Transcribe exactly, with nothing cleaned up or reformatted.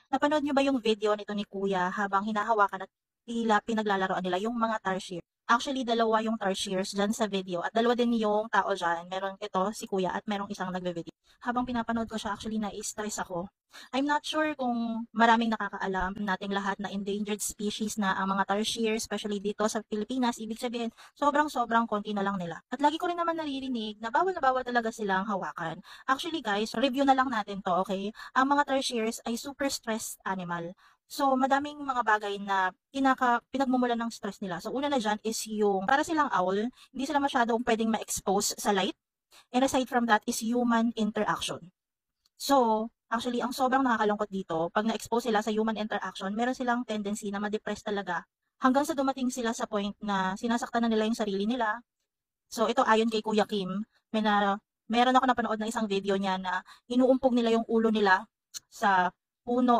Napanood niyo ba yung video nito ni Kuya habang hinahawakan at tila pinaglalaroan nila yung mga tarsier? Actually, dalawa yung tarsiers dyan sa video at dalawa din yung tao dyan. Meron ito, si Kuya, at merong isang nagbe-video. Habang pinapanood ko siya, actually, na-stress ako. I'm not sure kung maraming nakakaalam nating lahat na endangered species na ang mga tarsier, especially dito sa Pilipinas. Ibig sabihin, sobrang-sobrang konti na lang nila. At lagi ko rin naman naririnig na bawal na bawal talaga silang hawakan. Actually guys, review na lang natin to, okay? Ang mga tarsiers ay super stressed animal. So, madaming mga bagay na pinaka, pinagmumulan ng stress nila. So, una na dyan is yung, para silang owl, hindi sila masyadong pwedeng ma-expose sa light. And aside from that is human interaction. So, actually, ang sobrang nakakalungkot dito, pag na-expose sila sa human interaction, meron silang tendency na ma-depress talaga hanggang sa dumating sila sa point na sinasaktan na nila yung sarili nila. So, ito ayon kay Kuya Kim, may na, meron ako napanood na isang video niya na inuumpog nila yung ulo nila sa puno